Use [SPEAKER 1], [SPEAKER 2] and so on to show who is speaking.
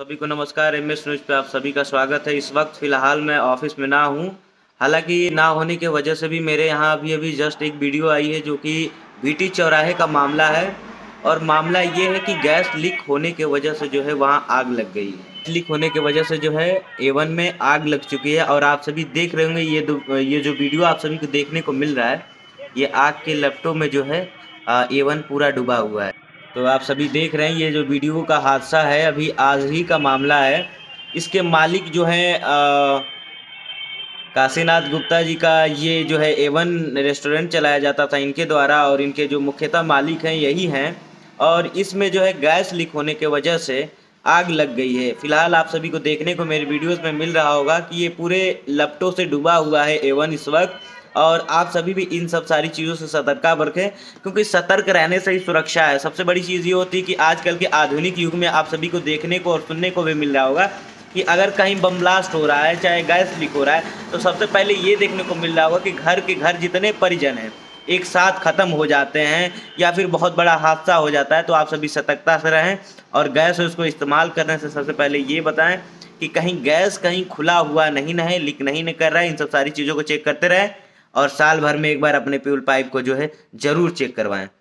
[SPEAKER 1] सभी को नमस्कार। एमएस न्यूज़ पे आप सभी का स्वागत है। इस वक्त फ़िलहाल मैं ऑफिस में ना हूँ। हालांकि ना होने की वजह से भी मेरे यहाँ अभी अभी जस्ट एक वीडियो आई है जो कि वीटी चौराहे का मामला है। और मामला ये है कि गैस लीक होने की वजह से जो है वहाँ आग लग गई है। लीक होने की वजह से जो है एवन में आग लग चुकी है। और आप सभी देख रहे होंगे ये जो वीडियो आप सभी को देखने को मिल रहा है, ये आग के लपटों में जो है एवन पूरा डूबा हुआ है। तो आप सभी देख रहे हैं ये जो वीडियो का हादसा है, अभी आज ही का मामला है। इसके मालिक जो हैं काशीनाथ गुप्ता जी का, ये जो है एवन रेस्टोरेंट चलाया जाता था इनके द्वारा, और इनके जो मुख्यतः मालिक हैं यही हैं। और इसमें जो है गैस लीक होने के वजह से आग लग गई है। फिलहाल आप सभी को देखने को मेरे वीडियोस में मिल रहा होगा कि ये पूरे लपटों से डूबा हुआ है एवन इस वक्त। और आप सभी भी इन सब सारी चीज़ों से सतर्कता बरतें, क्योंकि सतर्क रहने से ही सुरक्षा है। सबसे बड़ी चीज़ ये होती है कि आजकल के आधुनिक युग में आप सभी को देखने को और सुनने को भी मिल रहा होगा कि अगर कहीं बम ब्लास्ट हो रहा है, चाहे गैस लीक हो रहा है, तो सबसे पहले ये देखने को मिल रहा होगा कि घर के घर जितने परिजन हैं एक साथ ख़त्म हो जाते हैं या फिर बहुत बड़ा हादसा हो जाता है। तो आप सभी सतर्कता से रहें। और गैस उसको इस्तेमाल करने से सबसे पहले ये बताएं कि कहीं गैस कहीं खुला हुआ नहीं है, लीक नहीं कर रहा है। इन सब सारी चीज़ों को चेक करते रहें और साल भर में एक बार अपने फ्यूल पाइप को जो है ज़रूर चेक करवाएं।